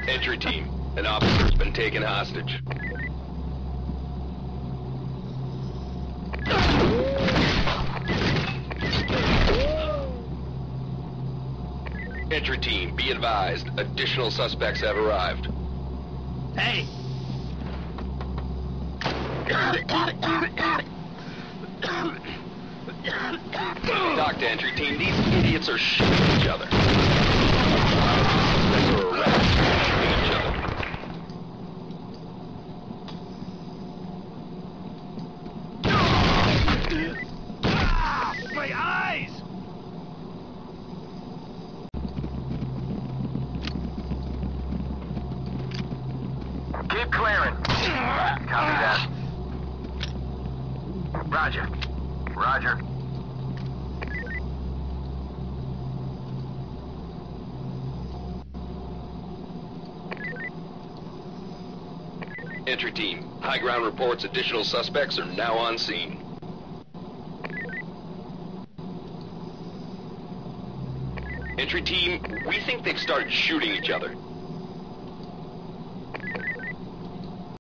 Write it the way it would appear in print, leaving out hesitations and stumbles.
Entry team, an officer's been taken hostage. Entry team, be advised, additional suspects have arrived. Hey! Talk to entry team, these idiots are shooting each other. Suspects are arrested, shooting each other. My eyes! Keep clearing. Copy that. Roger. Roger. Entry team, high ground reports additional suspects are now on scene. Entry team, we think they've started shooting each other.